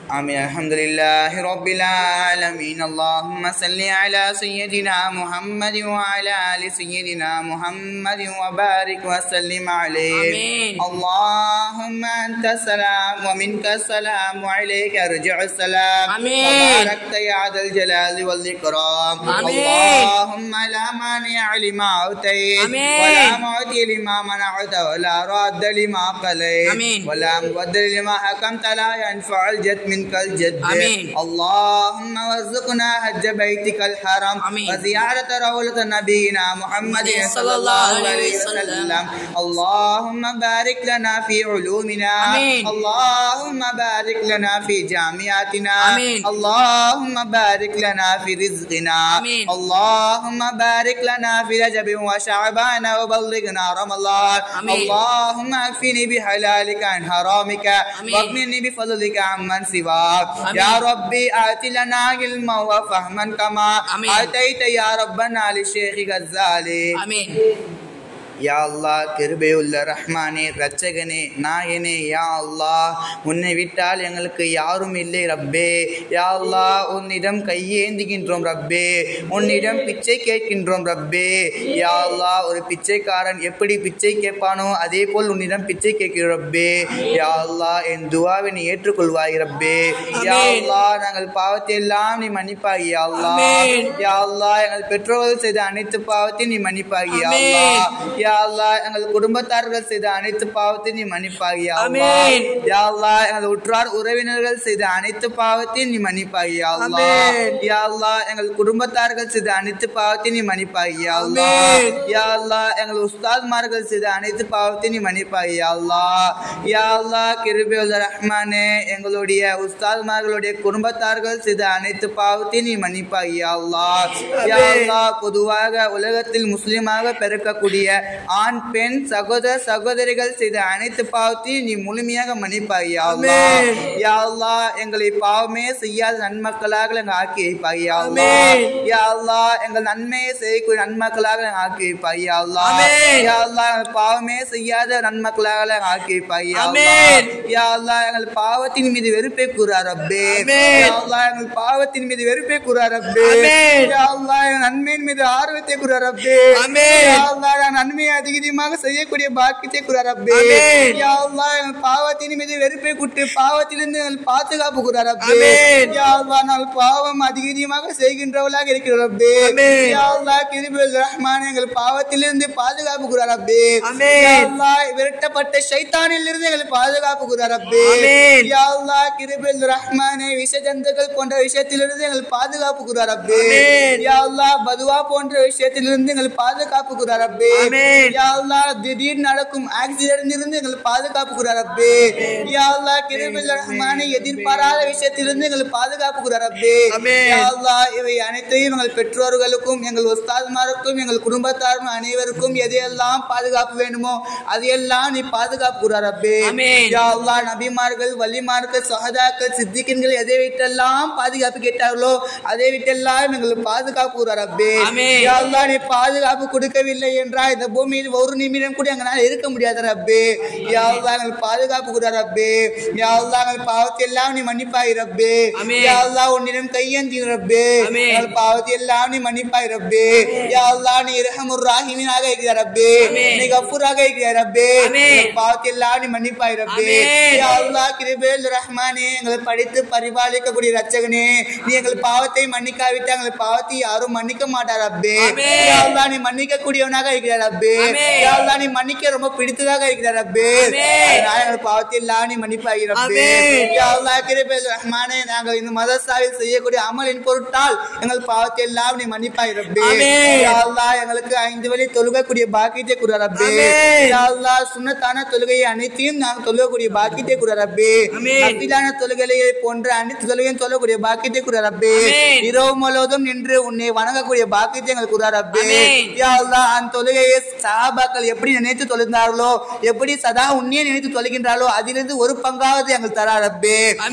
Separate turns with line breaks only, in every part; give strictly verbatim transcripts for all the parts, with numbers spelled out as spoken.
آمين. الحمد لله رب العالمين. اللهم صل على سيدنا محمد وعلى آل سيدنا محمد وبارك وسلم عليه.
آمين.
اللهم أنت السلام ومنك السلام وعليك يرجع السلام.
آمين.
تباركت يا ذا الجلال والإكرام.
آمين.
اللهم لا مانع لما أعطيت ولا معطي لما منعت ولا راد لما قضيت ولا مبدل لما حكمت لا ينفع الجد منك الجد.
آمين.
اللهم وارزقنا حج بيتك الحرام وزيارة روضة نبينا محمد صلى الله عليه وسلم. اللهم بارك لنا في علومنا.
آمين.
اللهم بارك لنا في جامعاتنا.
آمين.
اللهم بارك لنا في رزقنا.
آمين.
اللهم بارك لنا في رجب وشعبان وبلغنا رمضان.
آمين.
اللهم اكفني بحلالك عن حرامك واغنني بفضلك عمن سواك. يا ربي آت لنا علما وفهما كما آتيت يا ربنا للشيخ غزالي.
آمين.
யா அல்லாஹ் கிருபையுள்ள ரஹ்மானே ரட்சகனே நாயனே யா அல்லாஹ் உன்னை விட்டால் எங்களுக்கு யாரும் இல்லை ரப்பே. யா அல்லாஹ் உன்னிடம் கையேந்துகின்றோம் ரப்பே, உன்னிடம் பிச்சை கேட்கின்றோம் ரப்பே. யா அல்லாஹ் ஒரு பிச்சைக்காரன் எப்படி பிச்சை கேட்பானோ அதே போல் உன்னிடம் பிச்சை கேட்கிறோம் ரப்பே. யா அல்லாஹ் என் துஆவை நீ ஏற்றுக்கொள்வாய் ரப்பே. யா அல்லாஹ் நாங்கள் பாவத்தை எல்லாம் நீ மன்னிப்பாய் யா அல்லாஹ். யா அல்லாஹ் எங்கள் பெற்றோர்கள் செய்த அனைத்து பாவத்தையும் நீ மன்னிப்பாய் யா அல்லாஹ். யா அல்லாஹ் எங்கள் குடும்பத்தார்கள் செய்த அனைத்து பாவத்தையும் நீ மன்னிப்பாய் யா அல்லாஹ். யா அல்லாஹ் எங்கள் உற்றார் உறவினர்கள் செய்த அனைத்து பாவத்தையும் நீ மன்னிப்பாய் யா அல்லாஹ். யா அல்லாஹ் எங்கள் குடும்பத்தார்கள் செய்த அனைத்து பாவத்தையும் நீ மன்னிப்பாய் யா அல்லாஹ். யா அல்லாஹ் எங்கள் உஸ்தாத்மார்கள் செய்த அனைத்து பாவத்தையும் நீ மன்னிப்பாய் யா அல்லாஹ். யா அல்லாஹ் கிருபையுள்ள ரஹ்மானே எங்களுடைய உஸ்தாத்மார்களுடைய குடும்பத்தார்கள் செய்த அனைத்து பாவத்தையும் நீ மன்னிப்பாய் யா அல்லாஹ். யா அல்லாஹ் பொதுவாக உலகத்தில் முஸ்லிமாக பிறக்கக்கூடிய ஆண் பெண் சகோதர சகோதரிகள் செய்த அனைத்து பாவத்தையும் நீ முழுமையாக மன்னிப்பாய் யா அல்லாஹ். யா அல்லாஹ் எங்களை பாவமே செய்யாத நன்மக்களாக எங்கள் ஆக்கி வைப்பாய் யா அல்லாஹ். யா அல்லாஹ் எங்கள் நன்மையை செய்யக்கூடிய நன்மக்களாக எங்கள் ஆக்கி வைப்பாய் யா அல்லாஹ். யா அல்லாஹ் எங்கள் பாவமே செய்யாத நன்மக்களாக எங்கள் ஆக்கி வைப்பாய் யா அல்லாஹ். யா அல்லாஹ் எங்கள் பாவத்தின் மீது வெறுப்பை கூறா ரப்பே. யா அல்லாஹ் எங்கள் பாவத்தின் மீது வெறுப்பை கூறா ரப்பே. யா அல்லாஹ் எங்கள் நன்மையின் மீது ஆர்வத்தை கூறா ரப்பே. யா அல்லாஹ் நன்மையை அதிகமாக செய்யக்கூடிய பாக்கியத்தை கூறா ரப்பே. யா அல்லாஹ் எங்கள் பாவத்தின் மீது வெறுப்பை கூட்டு பாவத்திலிருந்து எங்கள் பாதுகாப்பு கூறா ரப்பே. யா அல்லாஹ் நாங்கள் பாவம் அதிகமாக செய்கின்றவர்களாக இருக்கிற ரப்பே. யா அல்லாஹ் கிருபையுள்ள ரஹ்மானே எங்கள் பாவத்திலிருந்து பாதுகாப்பு கூறா ரப்பே. யா அல்லாஹ் விரட்டப்பட்ட ஷைத்தானில் இருந்து எங்கள் பாதுகாப்பு கூறா ரப்பே. யா அல்லாஹ் கிருபையுள்ள ரஹ்மானே விஷ ஜந்துக்கள் போன்ற விஷயத்திலிருந்து எங்கள் பாதுகாப்பு கூறா ரப்பே. யா அல்லாஹ் பதுவா போன்ற விஷயத்திலிருந்து எங்கள் பாதுகாப்பு கூறா ரப்பே. யா அல்லாஹ் திடீர் நடக்கும் ஆக்சிடென்ட் இருந்து எங்கள் பாதுகாப்பு கூறா ரப்பே. யா அல்லாஹ் கிருபையுள்ள ரஹ்மானே எதிர்பாராத விஷயத்திலிருந்து எங்கள் பாதுகாப்பு கூறா ரப்பே. யா அல்லாஹ் இவை அனைத்தையும் எங்கள் பெற்றோர்களுக்கும் எங்கள் உஸ்தாத்மாருக்கும் எங்கள் குடும்பத்தாரும் அனைவருக்கும் எதையெல்லாம் பாதுகாப்பு வேண்டுமோ அதையெல்லாம் நீ பாதுகாப்பு கூறா ரப்பே. யா அல்லாஹ் நபிமார்கள் வலிமார்கள் ஸஹாதாக்கள் சித்திகீன்கள் எதை விட்டெல்லாம் பாதுகாப்பு கேட்டார்களோ அதை விட்டெல்லாம் எங்களுக்கு பாதுகாப்பு கூறா ரப்பே. யா அல்லாஹ் நீ பாதுகாப்பு கொடுக்கவில்லை என்றால் இந்த பூமியில் ஒரு நிமிடம் கூட எங்களால் இருக்க முடியாத ரப்பே. யா அல்லாஹ் எங்கள் பாதுகாப்பு கூறா ரப்பே. யா அல்லாஹ் எங்கள் பாவத்தை எல்லாம் நீ மன்னிப்பாய் ரப்பே. யா அல்லாஹ் உன்னிடம் கையேந்தி ரப்பே. எங்கள் பாவத்தை எல்லாம் நீ மன்னிப்பாய் ரப்பே. யா அல்லாஹ் நீ இரஹமுர் ரஹீமாக இருக்கிற ரப்பே. நீ கஃபூராக இருக்கிற ரப்பே. எங்கள் பாவத்தை எல்லாம் நீ மன்னிப்பாய் ரப்பே. யா அல்லாஹ் கிருபையுள்ள ரஹ்மானே எங்களை படித்து பரிபாலிக்கக்கூடிய ரட்சகனே நீ எங்கள் பாவத்தை மன்னிக்காவிட்டால் எங்கள் பாவத்தை யாரும் மன்னிக்க மாட்டார் ரப்பே. யா அல்லாஹ் நீ மன்னிக்க கூடியவனாக இருக்கிற ரப்பே. யா அல்லாஹ் நீ மன்னிக்க ரொம்ப பிடித்ததாக இருக்கிற ரப்பே. நாங்கள் பாவத்தை எல்லாம் நீ மன்னிப்பாய் ரப்பே. யா அல்லாஹ் கிருபையுள்ள ரஹ்மானே நாங்கள் இந்த மதரசாவில் செய்யக்கூடிய அமலின் பொருட்டால் எங்கள் பாவத்தை எல்லாம் நீ மன்னிப்பாய் ரப்பே. யா அல்லாஹ் எங்களுக்கு ஐந்து வழி தொழுகக்கூடிய பாக்கியத்தை கூற ரப்பே. யா அல்லாஹ் சுன்னத்தான தொழுகையை அனைத்தையும் நாங்கள் தொழுகக்கூடிய பாக்கியத்தை கூற ரப்பே. நஃபிலான தொழுகையை போன்ற அனைத்து தொழுகையும் தொழக்கூடிய பாக்கியத்தை கூற ரப்பே. இரவு முழுவதும் நின்று உன்னை வணங்கக்கூடிய பாக்கியத்தை எங்களுக்கு கூற ரப்பே. யா அல்லாஹ் அந்த தொழுகையை சஹாபாக்கள் எப்படி நினைத்து தொழுந்தார்களோ எப்படி சதா உன்னையே நினைத்து தொழுகின்றார்களோ அதிலிருந்து ஒரு பங்காவது எங்கள் தரா ரப்பே.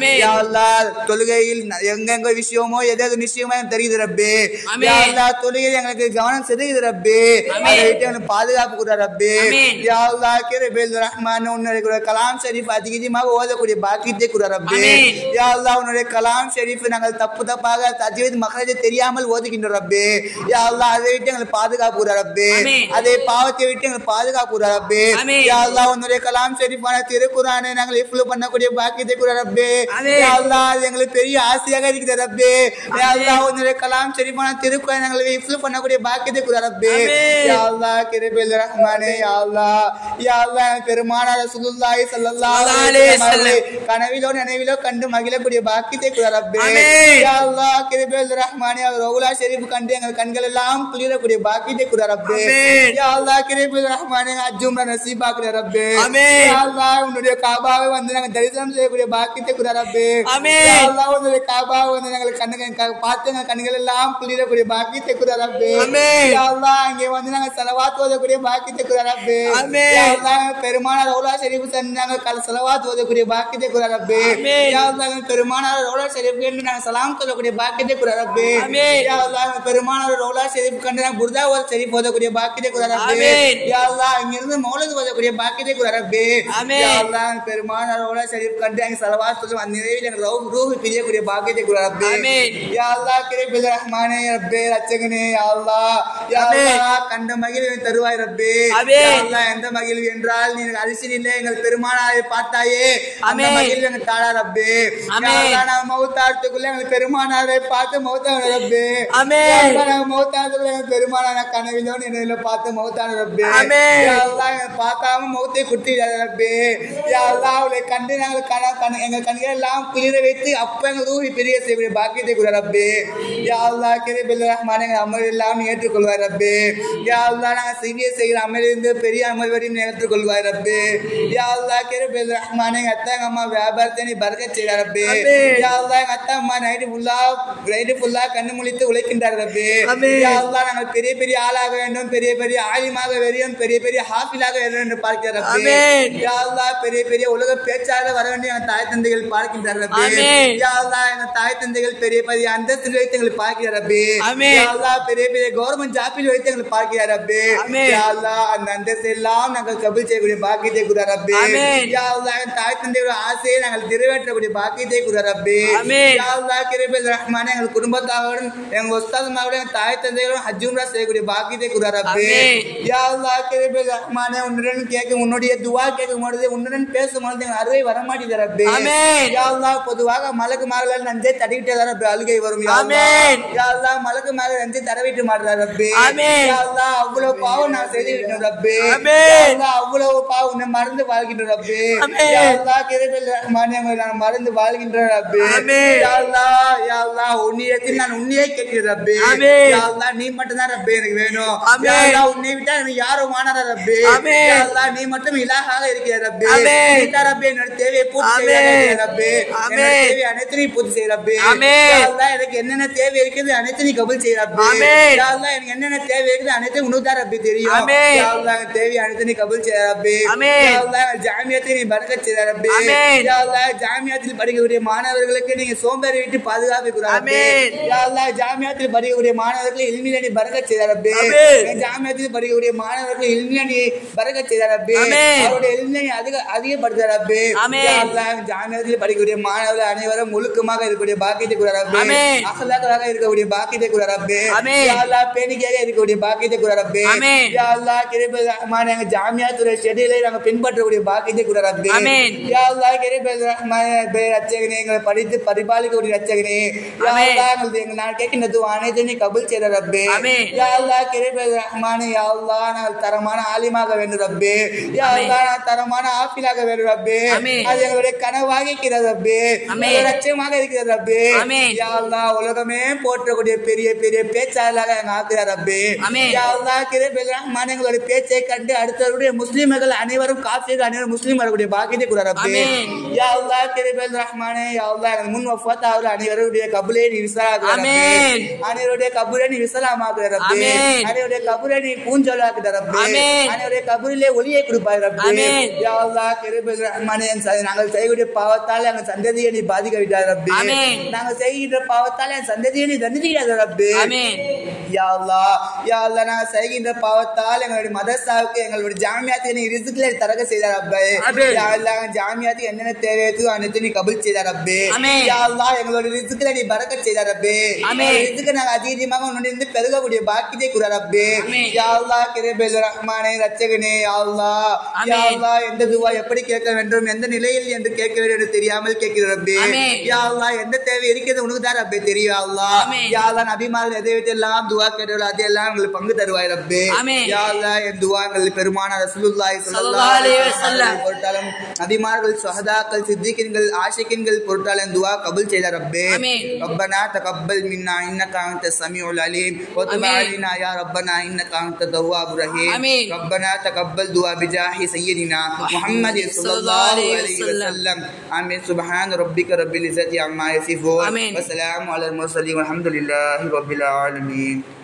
யா அல்லாஹ் தொழுகையில் எங்கெங்க விஷயமோ எதாவது விஷயமோ தெரியுது ரப்பே யா அல்லாஹ் தொழுகையில் எங்களுக்கு கவனம் செலுத்துது ரப்பே அதை விட்டு எங்களுக்கு பாதுகாப்பு கொடு ரப்பே யா அல்லாஹ் கிருபையில் ரஹ்மான் உன்னுடைய கலாம் ஷரீஃப் அதிகமாக ஓதக்கூடிய பாக்கியத்தை கொடு ரப்பே யா அல்லாஹ் உன்னுடைய கலாம் ஷரீஃப் நாங்கள் தப்பு தப்பாக தஜ்வீத் மக்ரஜ் தெரியாமல் ஓதுகின்ற ரப்பே யா அல்லாஹ் அதை விட்டு எங்களுக்கு பாதுகாப்பு கொடு ரப்பே அதே பாவத்தை விட்டு எங்களுக்கு பாதுகாப்பு கொடு ரப்பே யா அல்லாஹ் உன்னுடைய கலாம் ஷரீஃபான திருக்குர்ஆனை நாங்கள் இஃப்லு பண்ணக்கூடிய பாக்கியத்தை கொடு ரப்பே யா அல்லாஹ் அது எங்களுக்கு பெரிய ஆசையாக இருக்குது ரப்பே யா அல்லாஹ் உன்னுடைய கலாம் ஷரீஃபான திருக்குர்ஆனை நாங்கள் இஃப்லு பண்ணக்கூடிய பாக்கியத்தை கொடு ரப்பே யா அல்லாஹ் கிருபையில் ரஹ்மானே யா அல்லாஹ் யா அல்லாஹ் பெருமானார் ரசூலுல்லாஹி ஸல்லல்லாஹு அலைஹி வஸல்லம் கனவிலோ நினைவிலோ கண்டு மகிழக்கூடிய பாக்கியத்தை கொடு ரப்பே யா அல்லாஹ் கிருபையில் ரஹ்மானே ரவுலா ஷரீஃப் கண்டு எங்கள் கண்கள் எல்லாம் குளிரக்கூடிய பாக்கியத்தை கொடு ரப்பே யா அல்லாஹ் கிருபையில் ரஹ்மானே ஹஜ் உம்ரா நசீபாக்கு ரப்பே யா அல்லாஹ் உன்னுடைய காபாவை வந்து நாங்கள் தரிசனம் செய்யக்கூடிய பாக்கியத்தை கொடு ரப்பே யா அல்லாஹ் உன்னுடைய காபாவை வந்து நாங்கள் கண்ணுகள் பார்த்து எங்கள் கண்கள் எல்லாம் குளிரக்கூடிய பாக்கியத்தை கொடு ரப்பே யா அல்லாஹ் இங்கே வந்து நாங்கள் ஸலவாத் ஓதக்கூடிய பாக்கியத்தை கொடு ரப்பே யா அல்லாஹ் பெருமானார் ரவுலா ஷரீஃப் சென்று நாங்கள் ஸலவாத் ஓதக்கூடிய பாக்கியத்தை கொடு ரப்பே யா அல்லாஹ் பெருமானார் ரவுலா ஷரீஃப் என்று நாங்கள் சலாம் சொல்லக்கூடிய பாக்கியத்தை கொடு ரப்பே யா அல்லாஹ் பெருமானார் ரவுலா ஷரீஃப் கண்டு நாங்கள் புர்தா ஓத ஷரீஃப் ஓதக்கூடிய பாக்கியத்தை கொடு ரப்பே யா அல்லாஹ் இங்கிருந்து மௌலித் ஓதக்கூடிய பாக்கியத்தை கொடு ரப்பே யா அல்லாஹ் பெருமானார் ரவுலா ஷரீஃப் கண்டு நாங்கள் ஸலவாத் சொல்லும் அந்த நிறைவில் எங்கள் ரூஹ் ரூஹ் பிரியக்கூடிய பாக்கியத்தை கொடு ரப்பே யா அல்லாஹ் கிருபையில் ரஹ்மானே ரப்பே ரட்சகனே யா அல்லாஹ் யா அல்லாஹ் கண்ட மகிழ்வை தருவாய் ரப்பே யா அல்லாஹ் எந்த மகிழ்வு என்றால் நீ அரிசியிலே எங்கள் பெருமானாரை பார்த்தாயே அந்த மகிழ்வு எங்கள் தாடா ரப்பே யா அல்லாஹ் நான் மௌத்தாத்துக்குள்ள எங்கள் பெருமானாரை பார்த்து மௌத்தான ரப்பே யா அல்லாஹ் நான் மௌத்தாத்துக்குள்ள எங்கள் பெருமானாரை கனவிலோ நினைவிலோ பார்த்து மௌத்தான ரப்பே யா அல்லாஹ் பார்க்காம மௌத்தை குட்டிடாத ரப்பே யா அல்லாஹ் அவளை கண்டு நாங்கள் கன எங்கள் கண்கள் எல்லாம் குளிர வைத்து அப்ப எங்கள் ஊரி பெரிய செய்யக்கூடிய பாக்கியத்தை கொடு ரப்பே யா அல்லாஹ் கிருபையில் ரஹ்மானே எங்கள் அமல் எல்லாம் ஏற்றுக்கொள்வாய் ரப்பே யா அல்லாஹ் நாங்கள் சிறிய செய்கிற அமலிருந்து பெரிய அமல் வரையும் ஏற்றுக்கொள்வாய் ரப்பே யா அல்லாஹ் கிருபையில் ரஹ்மானே எங்கள் அத்தா எங்கள் அம்மா வியாபாரத்தை நீ பரக்கத் செய்ய ரப்பே யா அல்லாஹ் எங்கள் அத்தா அம்மா நைட்டு ஃபுல்லா நைட்டு ஃபுல்லா கண்ணு முழித்து உழைக்கின்றார் ரப்பே யா அல்லாஹ் நாங்கள் பெரிய பெரிய ஆளாக வேண்டும் பெரிய பெரிய ஆலிமாக வேண்டும் பெரிய பெரிய ஹாஃபிலாக வேண்டும் என்று பார்க்கிற ரப்பே யா அல்லாஹ் பெரிய பெரிய உலக பேச்சாளர் வர வேண்டிய எங்கள் தாய் தந்தைகள் பார்க்கின்றார் ரப்பே யா அல்லாஹ் எங்கள் தாய் தந்தைகள் பெரிய பெரிய அந்தஸ்தில் வைத்து எங்களை பார்க்கிற ரப்பே யா அல்லாஹ் பெரிய பெரிய கவர்மெண்ட் ஜாப்பில் வைத்து எங்களை பார்க்கிற ரப்பே யா அல்லாஹ் அந்த அந்தஸ்து எல்லாம் நாங்கள் கபூல் செய்யக்கூடிய பாக்கியத்தை கொடு ரப்பே யா அல்லாஹ் எங்கள் தாய் தந்தையோட ஆசையை நாங்கள் நிறைவேற்றக்கூடிய பாக்கியத்தை கொடு ரப்பே யா அல்லாஹ் கிருபையில் ரஹ்மானே எங்கள் குடும்பத்தாரோடும் எங்கள் உஸ்தாதுமாரோடும் எங்கள் தாய் தந்தையோடும் ஹஜ் உம்ரா செய்யக்கூடிய பாக்கியத்தை கொடு ரப்பே யா அல்லாஹ் கிருபையில் ரஹ்மானே உன்னுடன் கேட்கும் உன்னுடைய துவா கேட்கும் பொழுது உன்னுடன் பேசும் பொழுது எங்கள் அருவை வரமாட்டேங்குது ரப்பே யா அல்லாஹ் பொதுவாக மலக்கு மார்கள் நஞ்சை தடவிட்டே ரப்பே அழுகை வரும் யா அல்லாஹ் யா அல்லாஹ் மலக்கு மார்கள் நஞ்சை தடவிட்டு மாட்டார் ரப்பே யா அல்லாஹ் அவ்வளவு பாவம் நான் செய்து விட்டேன் ரப்பே யா அல்லாஹ் அவ்வளவு பாவம் உன்னை மறந்து வாழ்கின்ற ரப்பே யா அல்லாஹ் கிருபையில் ரஹ்மானே நான் மறந்து வாழ்கின்ற ரப்பே யா அல்லாஹ் யா அல்லாஹ் உன்னிடத்தில் நான் உன்னையே கேட்கிறேன் ரப்பே யா அல்லாஹ் நீ மட்டும் தான் ரப்பே எனக்கு வேணும் யா அல்லாஹ் உன்னை விட்டா எனக்கு யாரும் வானாத ரப்பே யா அல்லாஹ் நீ மட்டும் இலாஹாக இருக்கிற ரப்பே நீ தான் ரப்பே என்னோட தேவையை பூர்த்தி செய்ய ரப்பே என்னோட தேவை அனைத்தையும் பூர்த்தி செய்ய ரப்பே யா அல்லாஹ் எனக்கு என்னென்ன தேவை இருக்குது அனைத்தையும் நீ கபூல் செய்ய ரப்பே யா அல்லாஹ் எனக்கு என்னென்ன தேவை இருக்குது அனைத்தையும் உனக்கு தான் ரப்பே தெரியும் யா அல்லாஹ் எனக்கு தேவை அனைத்தையும் நீ கபூல் செய்ய ரப்பே யா அல்லாஹ் ஜாமியாத்தை நீ பரக்கத் செய்ய ரப்பே யா அல்லாஹ் ஜாமியாத்தில் படிக்கக்கூடிய மாணவர்களுக்கு நீங்க சோம்பேறி விட்டு பாதுகாப்பு கொடு ரப்பே யா அல்லாஹ் ஜாமியாத்தில் படிக்கக்கூடிய மாணவர்களுக்கு இல்மில நீ பரக்கத் செய்ய ரப்பே ஜாமியாத்தில் படிக்கக்கூடிய மாணவர்களுக்கு இல்மில நீ பரக்கத் செய்ய ரப்பே அவருடைய இல்மிலை அதிக அதிகப்படுத்த ரப்பே யா அல்லாஹ் ஜாமியாத்தில் படிக்கக்கூடிய மாணவர்கள் அனைவரும் ஒழுக்கமாக இருக்கக்கூடிய பாக்கியத்தை கொடு ரப்பே அக்லாக்காக இருக்கக்கூடிய பாக்கியத்தை கொடு ரப்பே யா அல்லாஹ் பேணிக்கையாக இருக்கக்கூடிய பாக்கியத்தை கொடு ரப்பே யா அல்லாஹ் கிருபையில் ரஹ்மானே எங்கள் ஜாமியாத்துடைய ஷெட்யூலை நாங்கள் பின்பற்றக்கூடிய பாக்கியத்தை கொடு ரப்பே யா அல்லாஹ் கிருபையில் ரஹ்மானே ரட்சகனே எங்களை படித்து பரிபாலிக்கக்கூடிய ரட்சகனே யா அல்லாஹ் எங்கள் நான் கேட்கின்ற துஆ அனைத்தையும் நீ கபூல் செய்ய ரப்பே யா அல்லாஹ் கிருபையில் ரஹ்மானே யா அல்லாஹ் நாங்கள் தரமான ஆலிமாக வேண்டும் ரப்பே யா அல்லாஹ் நான் தரமான ஆஃபிலாக வேண்டும் ரப்பே அது எங்களுடைய கனவாக இருக்கிறது ரப்பே லட்சியமாக இருக்கிறது ரப்பே யா அல்லாஹ் உலகமே போற்றக்கூடிய பெரிய பெரிய பேச்சாளராக எங்க ஆக்குற ரப்பே ரப்பே. யா அல்லாஹ் கிருபையுள்ள ரஹ்மானே எங்களுடைய பேச்சை கண்டு அடுத்தவருடைய முஸ்லிம்கள் அனைவரும் காஃபிர்கள் அனைவரும் முஸ்லிம் வரக்கூடிய பாக்கியத்தை கொடு ரப்பே. யா அல்லாஹ் கிருபையுள்ள ரஹ்மானே யா அல்லாஹ் எங்கள் முன் வஃபாத் ஆகிற அனைவருடைய கபூலை நீ விசாலாக்குற ரப்பே. அனைவருடைய கபூலை நீ விசாலமாக்குற ரப்பே. அனைவருடைய கபூலை நீ பூஞ்சொலாக்குற ரப்பே. அனைவருடைய கபூரிலே ஒளியை கொடுப்பாய் ரப்பே. யா அல்லாஹ் கிருபையுள்ள ரஹ்மானே நாங்கள் செய்யக்கூடிய பாவத்தால் எங்கள் சந்ததியை நீ பாதிக்க விட்டாய் ரப்பே. நாங்கள் செய்கின்ற பாவத்தால் என் சந்ததியை நீ தண்டிக்கிறாய் ரப்பே. யா அல்லாஹ் யா அல்லாஹ் நாங்கள் செய்கின்ற பாவத்தால் எங்களுடைய மதரசாவுக்கு எங்களுடைய ஜாமியாத்தை நீ ரிஸ்க்ல தரக செய்தார் ரப்பே. யா அல்லாஹ் ஜாமியாத்துக்கு என்னென்ன தேவையோ அனைத்து நீ கபூல் செய்தார் ரப்பே. யா அல்லாஹ் எங்களுடைய ரிஸ்க்ல நீ பரக்கத் செய்தார் ரப்பே. ரிஸ்க் நாங்கள் அதிகமாக உன்னிருந்து பெருகக்கூடிய பாக்கியத்தை கொடு ரப்பே. யா அல்லாஹ் கிருபையுள்ள ரஹ்மானே ரட்சகனே யா அல்லாஹ் யா அல்லாஹ் எந்த துவா எப்படி கேட்க வேண்டும் எந்த நிலையில் என்று கேட்க வேண்டும் என்று தெரியாமல் கேட்கிற ரப்பே. யா அல்லாஹ் எந்த தேவை இருக்கிறது உனக்கு தான் ரப்பே தெரியும். யா அல்லாஹ் யா அல்லாஹ் நபிமார்கள் எதை விட்டு எல்லாம் துவா கேட்டார்களோ அதெல்லாம் எங்களுக்கு பங்கு தருவாய் ரப்பே. யா அல்லாஹ் என் துவாங்கள் பெருமானார் ரசூலுல்லாஹி ஸல்லல்லாஹு அலைஹி வஸல்லம் பொருட்டாலும் நபிமார்கள் சுஹதாக்கள் சித்திகீன்கள் ஆஷிகீன்கள் பொருட்டாலும் துவா கபூல் செய்த ரப்பே. ரப்பனா தகப்பல் மின்னா இன்னக அன்தஸ் ஸமீஉல் அலீம் வ துப் அலைனா யா ரப்பனா இன்னக அன்தத் தவ்வாபுர் ரஹீம். ரப்பனா தகப்பல் துஆ பிஜாஹி சய்யிதினா முஹம்மது ஸல்லல்லாஹு அலைஹி வஸல்லம். ஆமீன். சுப்ஹான ரப்பிக ரப்பில் இஸ்ஸத்தி அம்மா யசிஃபூன் வ ஸலாமு அலல் முர்சலீன் வல்ஹம்துலில்லாஹி ரப்பில் ஆலமீன்.